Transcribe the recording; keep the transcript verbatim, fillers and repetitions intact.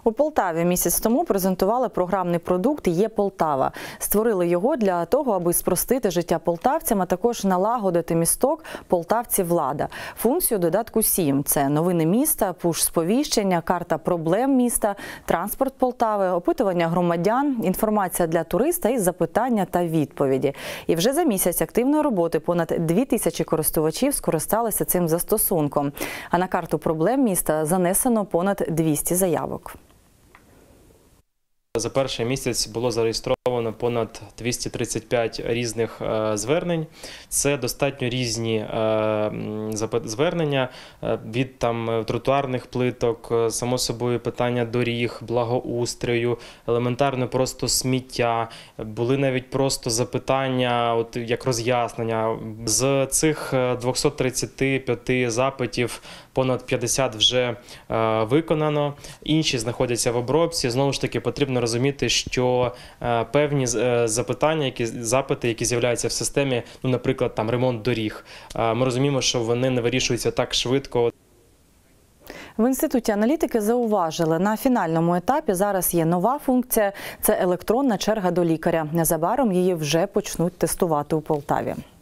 У Полтаві місяць тому презентували програмний продукт «Є-Полтава». Створили його для того, аби спростити життя полтавцям, а також налагодити місток «Полтавці-Влада». Функцію додатку сім – це новини міста, пуш-сповіщення, карта проблем міста, транспорт Полтави, опитування громадян, інформація для туриста і запитання та відповіді. І вже за місяць активної роботи понад дві тисячі користувачів скористалися цим застосунком. А на карту проблем міста занесено понад двісті заявок. За перший місяць було зареєстровано понад двісті тридцять п'ять різних е, звернень. Це достатньо різні е, звернення від там тротуарних плиток, само собою питання доріг, благоустрою, елементарно просто сміття. Були навіть просто запитання, от як роз'яснення. З цих двохсот тридцяти п'яти запитів понад п'ятдесят вже е, виконано, інші знаходяться в обробці. Знову ж таки, потрібно розуміти, що е, певні е, запитання, які, запити, які з'являються в системі, ну, наприклад, там ремонт доріг, е, ми розуміємо, що вони не вирішуються так швидко. В Інституті аналітики зауважили, на фінальному етапі зараз є нова функція – це електронна черга до лікаря. Незабаром її вже почнуть тестувати у Полтаві.